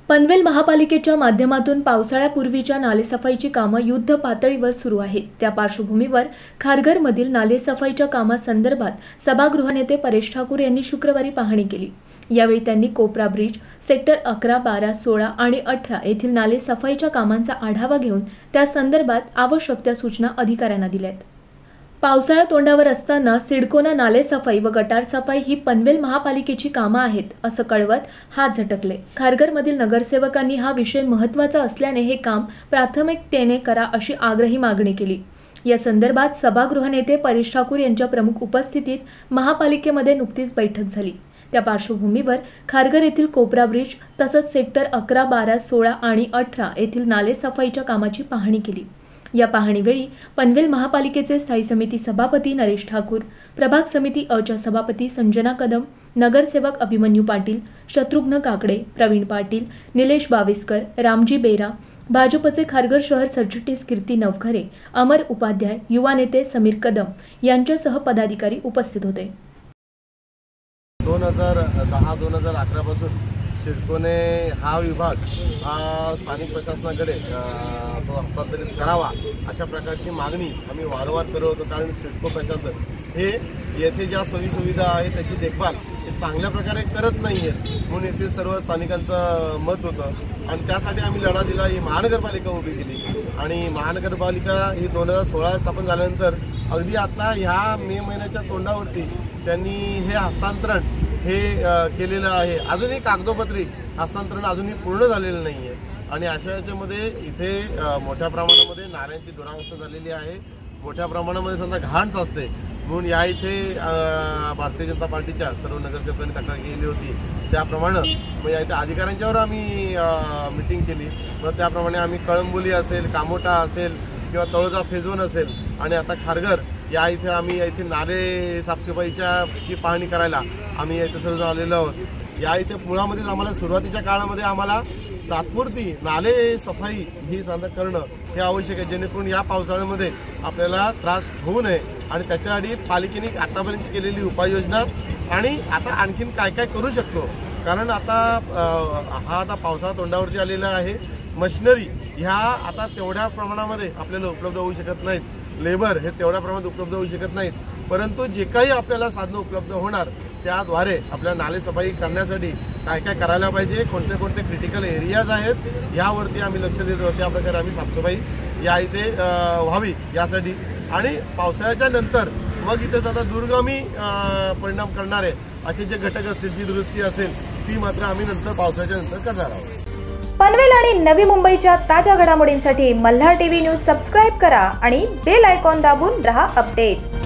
पनवेल महापालिकेच्या माध्यमातून पावसाळ्यापूर्वीच्या नालेसफाईची कामं युद्ध पातळीवर सुरू आहेत। त्या पार्श्वभूमीवर खारघरमधील नालेसफाईच्या कामासंदर्भात सभागृह नेते परेश ठाकूर यांनी शुक्रवारी पाहणी केली। यावेळी त्यांनी कोपरा ब्रिज, सेक्टर 11, 12, 16 आणि 18 येथील नालेसफाईच्या कामांचा आढावा घेऊन त्या संदर्भात आवश्यक त्या सूचना अधिकाऱ्यांना दिल्यात। पावसाळा तोंडावर असताना सिडकोना नालेसफाई व गटार सफाई ही पनवेल महापालिकेची कामं आहेत असं कळवत हात झटकले। खारघरमधील नगरसेवकांनी हा विषय महत्त्वाचा असल्याने हे काम प्राथमिकतेने करा अशी आग्रही मागणी केली। या संदर्भात सभागृह नेते परेश ठाकूर यांच्या प्रमुख उपस्थितीत महापालिकेमध्ये नुकतीच बैठक झाली। त्या पार्श्वभूमीवर खारघर येथील कोपरा ब्रिज तसंच सेक्टर 11, 12, 16 आणि 18 येथील नालेसफाईच्या कामाची पाहणी केली। या पाहणीवेळी पनवेल महापालिकेचे स्थायी समिती सभापती नरेश ठाकूर, प्रभाग समिती अच्या सभापती संजना कदम, नगरसेवक अभिमन्यू पाटील, शत्रुघ्न काकडे, प्रवीण पाटील, निलेश बाविस्कर, रामजी बेरा, भाजपचे खारघर शहर सरचिटणीस कीर्ती नवघरे, अमर उपाध्याय, युवा नेते समीर कदम यांच्यासह पदाधिकारी उपस्थित होते। 2010-2011 पासून सिडकोने हा विभाग स्थानिक प्रशासनाकडे तो हस्तांतरित करावा अशा प्रकारची मागणी आम्ही वारंवार करत होतो। कारण सिडको प्रशासन हे येथे ज्या सोयीसुविधा आहेत त्याची देखभाल हे चांगल्या प्रकारे करत नाही आहे म्हणून येथील सर्व स्थानिकांचं मत होतं आणि त्यासाठी आम्ही लढा दिला। ही महानगरपालिका उभी केली आणि महानगरपालिका ही 2016 स्थापन झाल्यानंतर अगदी आता ह्या मे महिन्याच्या तोंडावरती त्यांनी हे हस्तांतरण हे केलेलं आहे। अजूनही कागदोपत्री हस्तांतरण अजूनही पूर्ण झालेलं नाही आहे आणि अशा याच्यामध्ये इथे मोठ्या प्रमाणामध्ये नाल्यांची दुरावस्था झालेली आहे, मोठ्या प्रमाणामध्ये समजा घाण साचते म्हणून या इथे भारतीय जनता पार्टीच्या सर्व नगरसेवकांनी तक्रार केली होती। त्याप्रमाणे मग या इथे अधिकाऱ्यांच्यावर आम्ही मीटिंग केली। मग त्याप्रमाणे आम्ही कळंबोली असेल, कामोटा असेल किंवा तळोजा फेज 1 असेल आणि आता खारघर या इथे आम्ही इथे नाले साफसफाईची पाहणी करायला आम्ही इथे सर्व आलेलो आहोत। या इथे मुळामध्येच आम्हाला सुरुवातीच्या काळामध्ये आम्हाला तात्पुरती नाले सफाई ही साधन करणं हे आवश्यक आहे जेणेकरून या पावसाळ्यामध्ये आपल्याला त्रास होऊ नये आणि त्याच्यासाठी पालिकेने आतापर्यंत केलेली उपाययोजना आणि आता आणखीन काय काय करू शकतो। कारण आता पावसाळा तोंडावरती आलेला आहे। मशिनरी ह्या आता तेवढ्या प्रमाणामध्ये आपल्याला उपलब्ध होऊ शकत नाहीत, लेबर हे तेवढ्या प्रमाणात उपलब्ध होऊ शकत नाहीत, परंतु जे काही आपल्याला साधनं उपलब्ध होणार त्याद्वारे आपल्या नालेसफाई करण्यासाठी काय काय करायला पाहिजे, कोणते कोणते क्रिटिकल एरियाज आहेत यावरती आम्ही लक्ष देतो। त्याप्रकारे आम्ही साफसफाई या इथे व्हावी यासाठी आणि पावसाळ्याच्या नंतर मग इथे आता दुर्गमी परिणाम करणारे असे जे घटक असतील, जी दुरुस्ती असेल ती मात्र आम्ही नंतर पावसाळ्याच्या नंतर करणार आहोत। पनवेल आणि नवी मुंबईच्या ताज्या घडामोडींसाठी मल्हार टीव्ही न्यूज सबस्क्राइब करा आणि बेल आयकॉन दाबून रहा अपडेट।